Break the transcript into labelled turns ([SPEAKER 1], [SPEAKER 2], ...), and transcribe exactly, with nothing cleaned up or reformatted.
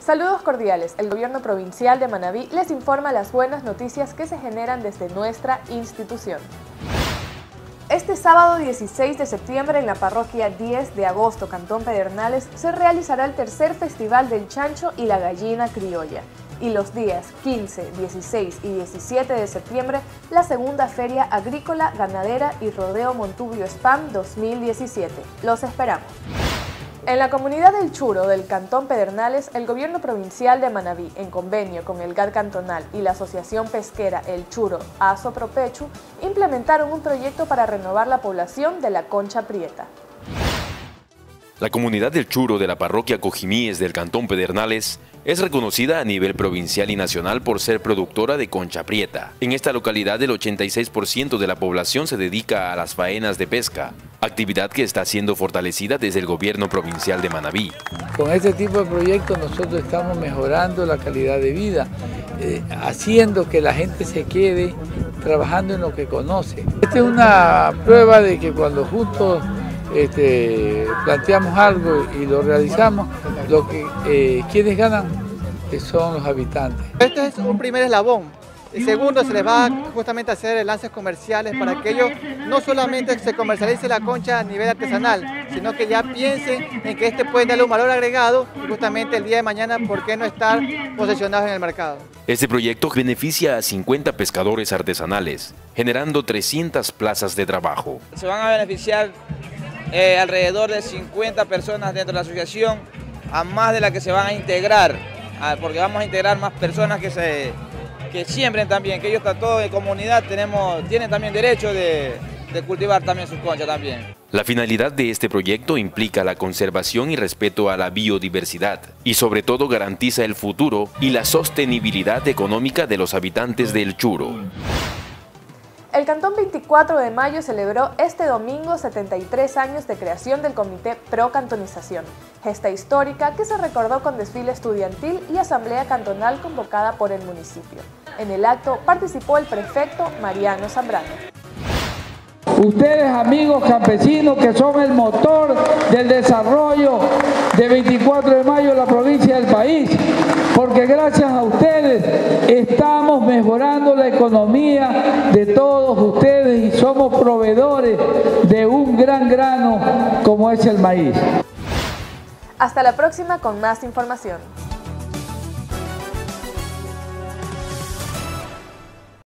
[SPEAKER 1] Saludos cordiales. El Gobierno Provincial de Manabí les informa las buenas noticias que se generan desde nuestra institución. Este sábado dieciséis de septiembre en la parroquia diez de agosto, Cantón Pedernales, se realizará el tercer Festival del Chancho y la Gallina Criolla. Y los días quince, dieciséis y diecisiete de septiembre, la segunda Feria Agrícola, Ganadera y Rodeo Montubio Spam dos mil diecisiete. Los esperamos. En la comunidad del Churo del Cantón Pedernales, el Gobierno Provincial de Manabí, en convenio con el G A D Cantonal y la Asociación Pesquera El Churo Asopropechu, implementaron un proyecto para renovar la población de la concha prieta.
[SPEAKER 2] La comunidad del Churo de la parroquia Cojimíes del Cantón Pedernales es reconocida a nivel provincial y nacional por ser productora de concha prieta. En esta localidad el ochenta y seis por ciento de la población se dedica a las faenas de pesca, actividad que está siendo fortalecida desde el Gobierno Provincial de Manabí.
[SPEAKER 3] Con este tipo de proyectos nosotros estamos mejorando la calidad de vida, eh, haciendo que la gente se quede trabajando en lo que conoce. Esta es una prueba de que cuando juntos Este, planteamos algo y lo realizamos, lo que eh, quienes ganan que son los habitantes.
[SPEAKER 4] Este es un primer eslabón. El segundo, se les va justamente a hacer enlaces comerciales para que ellos no solamente se comercialice la concha a nivel artesanal, sino que ya piensen en que este puede darle un valor agregado y justamente el día de mañana, ¿por qué no estar posesionados en el mercado?
[SPEAKER 2] Este proyecto beneficia a cincuenta pescadores artesanales, generando trescientas plazas de trabajo.
[SPEAKER 5] Se van a beneficiar Eh, alrededor de cincuenta personas dentro de la asociación, a más de las que se van a integrar, a, porque vamos a integrar más personas que se que siembren también, que ellos todos de comunidad tenemos, tienen también derecho de, de cultivar también sus conchas también.
[SPEAKER 2] La finalidad de este proyecto implica la conservación y respeto a la biodiversidad y sobre todo garantiza el futuro y la sostenibilidad económica de los habitantes del Churo.
[SPEAKER 1] El Cantón veinticuatro de mayo celebró este domingo setenta y tres años de creación del Comité Pro Cantonización, gesta histórica que se recordó con desfile estudiantil y asamblea cantonal convocada por el municipio. En el acto participó el prefecto Mariano Zambrano.
[SPEAKER 6] Ustedes, amigos campesinos, que son el motor del desarrollo de veinticuatro de mayo en la provincia del país, porque gracias a ustedes estamos mejorando la economía de todos ustedes y somos proveedores de un gran grano como es el maíz.
[SPEAKER 1] Hasta la próxima con más información.